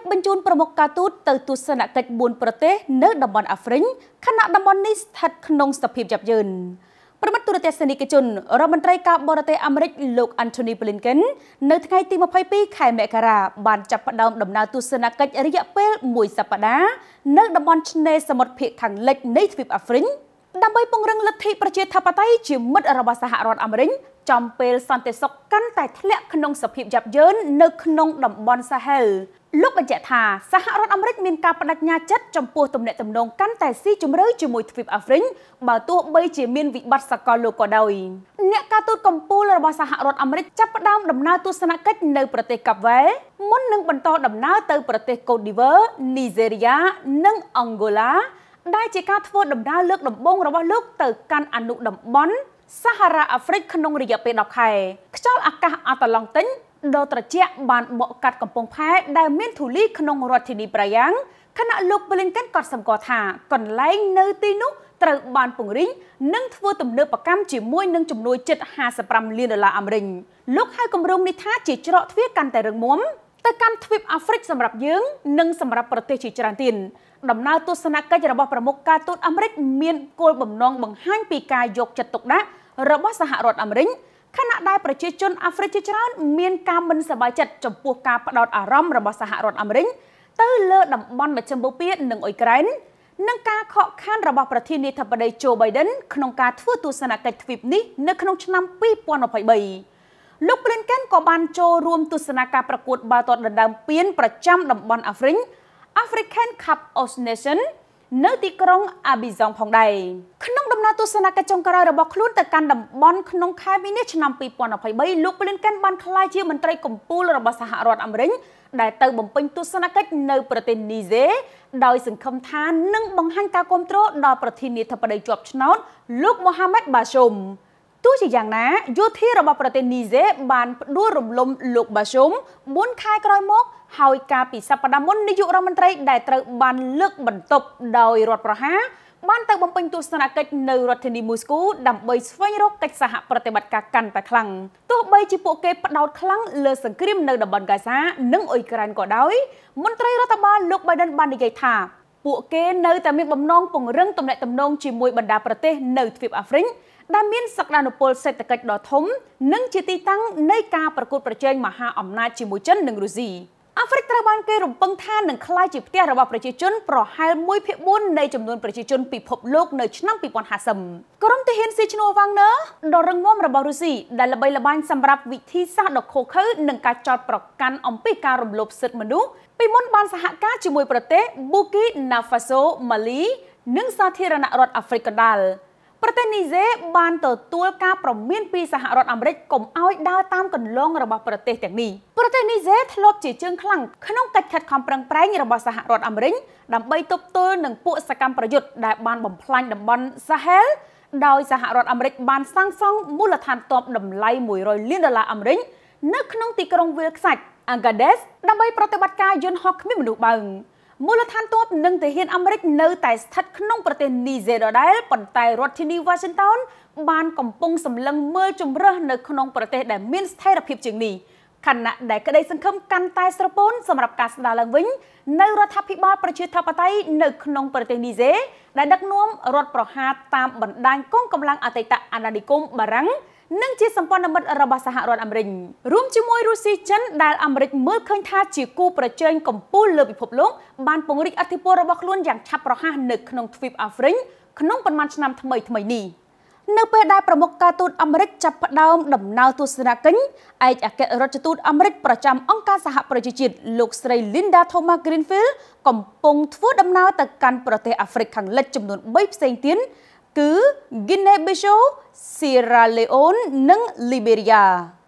បញ្ជូនប្រមុខការទូតទៅទស្សនកិច្ច4ប្រទេសនៅតំបន់អាហ្វ្រិកខណៈតំបន់នេះស្ថិតក្នុងស្ថានភាពយ៉ាប់យ៉ឺនប្រមុខទូរទស្សនិកជនរដ្ឋមន្ត្រីការបរទេសអាមេរិកលោក Antony Blinken នៅថ្ងៃទី22 ខែមករាបានចាប់ផ្ដើមដំណើរទស្សនកិច្ចរយៈពេល1សប្តាហ៍នៅតំបន់ឆ្នេរសមុទ្រភាគខាងលិចនៃទ្វីបអាហ្វ្រិកដើម្បីពង្រឹងលទ្ធិប្រជាធិបតេយ្យជាមិត្តរបស់សហរដ្ឋអាមេរិកចំពេលសន្តិសុខកាន់តែធ្លាក់ក្នុងសភាពយ៉ាប់យ៉ឺននៅក្នុងតំបន់សាហែលលោកបញ្ជាក់ថាសហរដ្ឋអាមេរិកមានការបដិញ្ញាចិត្តចំពោះទំនាក់ទំនងកាន់តែស៊ីជម្រៅជាមួយទ្វីបអាហ្វ្រិកបើទោះបីជាមានវិបត្តិសកលលោកក៏ដោយអ្នកការទូតកំពូលរបស់សហរដ្ឋអាមេរិកចាប់ផ្ដើមដំណើរទស្សនកិច្ចនៅប្រទេសកាប់វែមុននឹងបន្តដំណើរទៅប្រទេសកូតឌីវ៉ឺនីហ្សេរីយ៉ានិងអង់ហ្គោឡាដែលជាការធ្វើដំណើរលើកដំបូងរបស់លោកទៅកាន់អនុតំបន់សាហារ៉ាអាហ្វ្រិកក្នុងរយៈពេល10ខែខ្យល់អាកាសអាត្លង់តិចដ៏ត្រជាក់បានបក់កាត់កំពង់ផែដែលមានធូលីក្នុងរដ្ឋធានីប្រាយ៉ាងខណៈលោក Blinken ក៏សម្គាល់ថាកន្លែងនៅទីនោះត្រូវបានពង្រីកនិងធ្វើទំនើបកម្មជាមួយនឹងជំនួយជិត$55 លានអាមេរិកលោកហៅគម្រោងនេះថាជាច្រកទ្វារកាន់តែរឹងមាំទៅកាន់ទ្វីបអាហ្វ្រិកសម្រាប់យើងនិងសម្រាប់ប្រទេសជាច្រើនទៀតដំណើរទស្សនកិច្ចរបស់ប្រមុខការទូតអាមេរិកមានគោលបំណងបង្ហាញពីការយកចិត្តទុកដាក់របស់សហរដ្ឋអាមេរិកខណៈដែលប្រជាជនអាហ្វ្រិកជាច្រើនមានការមិនសប្បាយចិត្តចំពោះការផ្ដោតអារម្មណ៍របស់សហរដ្ឋអាមេរិកទៅលើតំបន់មជ្ឈិមបូព៌ានិងអ៊ុយក្រែននិងការខកខានរបស់ប្រធានាធិបតី Joe Biden ក្នុងការធ្វើទស្សនកិច្ចទ្វីបនេះនៅក្នុងឆ្នាំ2023លោក Blinken ក៏បានចូលរួមទស្សនាការប្រកួតបាល់ទាត់ដណ្ដើមពានប្រចាំតំបន់អាហ្វ្រិក African Cup of Nations នៅទីក្រុងអាប៊ីយ៉ង់ផងដែរក្នុងដំណើរទស្សនកិច្ចចុងក្រោយរបស់ខ្លួនទៅកាន់តំបន់ក្នុងខែមីនាឆ្នាំ2023លោក Blinken បានក្លាយជាមន្ត្រីកំពូលរបស់សហរដ្ឋអាមេរិកដែលទៅបំពេញទស្សនកិច្ចនៅប្រទេសនីហ្សេដោយសង្ឃឹមថានឹងបង្ហាញការគាំទ្រដល់ប្រធានាធិបតីជាប់ឆ្នោតលោកមូហាម៉ាត់បាស៊ុមទោះជាយ៉ាងណាយោធារបស់ប្រទេសនីហ្សេបានផ្ដួលរំលំលោកបាស៊ុម4ខែក្រោយមកហើយការពីសប្តាហ៍មុននាយករដ្ឋមន្ត្រីដែលត្រូវបានលើកបន្ទប់ដោយរដ្ឋប្រហារបានទៅបំពេញទស្សនកិច្ចនៅរដ្ឋធានីមូស្គូដើម្បីស្វែងរកកិច្ចសហប្រតិបត្តិការកាន់តែខ្លាំងទោះបីជាពួកគេផ្ដោតខ្លាំងលើសង្គ្រាមនៅតំបន់ហ្គាហ្សានិងអ៊ុយក្រែនក៏ដោយមន្ត្រីរដ្ឋបាលលោក Biden បាននិយាយថាពួកគេនៅតែមានបំណងពង្រឹងទំនាក់ទំនងជាមួយបណ្ដាប្រទេសនៅទ្វីបអាហ្វ្រិកដែលមានសក្តានុពលសេដ្ឋកិច្ចដ៏ធំនិងជាទីតាំងនៃការប្រកួតប្រជែងមហាអំណាចជាមួយចិននិងរុស្ស៊ីអាហ្វ្រិកត្រូវបានគេរំពឹងថានឹងក្លាយជាផ្ទះរបស់ប្រជាជនប្រហែល1/4នៃចំនួនប្រជាជនពិភពលោកនៅឆ្នាំ2050ក្រុមទាហានស៊ីឈ្នួលវ៉ាងន័រដ៏រឹងមាំរបស់រុស្ស៊ីដែលល្បីល្បាញសម្រាប់វិធីសាស្ត្រដ៏ឃោរឃៅនិងការចោទប្រកាន់អំពីការរំលោភសិទ្ធិមនុស្សពីមុនបានសហការជាមួយប្រទេសប៊ូគីណាហ្វាសូម៉ាលីនិងសាធារណរដ្ឋអាហ្វ្រិកកណ្ដាលប្រទេសនីហ្សេបានទទួលការព្រមានពីសហរដ្ឋអាមេរិកកុំឲ្យដើរតាមគន្លងរបស់ប្រទេសទាំងនេះប្រទេសនីហ្សេធ្លាប់ជាជើងខ្លាំងក្នុងកិច្ចខិតខំប្រឹងប្រែងរបស់សហរដ្ឋអាមេរិកដើម្បីទប់ទល់នឹងពួកសកម្មប្រយុទ្ធដែលបានបំផ្លាញតំបន់សាហែលដោយសហរដ្ឋអាមេរិកបានសាងសង់មូលដ្ឋានទ័ពតម្លៃ$100 លានអាមេរិកនៅក្នុងទីក្រុងវាលខ្សាច់ Agadez ដើម្បីប្រតិបត្តិការយន្តហោះគ្មានមនុស្សបើមូលដ្ឋានទ័ពនិងទាហានអាមេរិកនៅតែស្ថិតក្នុងប្រទេសនីហ្សេដដែលប៉ុន្តែរដ្ឋធានី Washington បានកំពុងសម្លឹងមើលជំរើសនៅក្នុងប្រទេសដែលមានស្ថិរភាពជាងនេះខណៈដែលក្តីសង្ឃឹមកាន់តែស្រពោនសម្រាប់ការស្ដារឡើងវិញនៅរដ្ឋាភិបាលប្រជាធិបតេយ្យនៅក្នុងប្រទេសនីហ្សេដែលដឹកនាំរដ្ឋប្រហារតាមបណ្ដាញកងកម្លាំងអតីតអាណានិគមបារាំងនិងជាសម្ព័ន្ធមិត្តរបស់សហរដ្ឋអាមេរិករួមជាមួយរុស្ស៊ីចិនដែលអាមេរិកមើលឃើញថាជាគូប្រជែងកំពូលលើពិភពលោកបានពង្រីកឥទ្ធិពលរបស់ខ្លួនយ៉ាងឆាប់រហ័សនៅក្នុងទ្វីបអាហ្វ្រិកក្នុងប៉ុន្មានឆ្នាំថ្មីនេះនៅពេលដែលប្រមុខការទូតអាមេរិកចាប់ផ្ដើមដំណើរទស្សនកិច្ចឯកអគ្គរដ្ឋទូតអាមេរិកប្រចាំអង្គការសហប្រជាជាតិលោកស្រី Linda Thomas Greenfield កំពុងធ្វើដំណើរទៅកាន់ប្រទេសអាហ្វ្រិកខាងលិចចំនួន3ផ្សេងទៀតគឺ Guinea-Bissau, Sierra Leone និង Liberia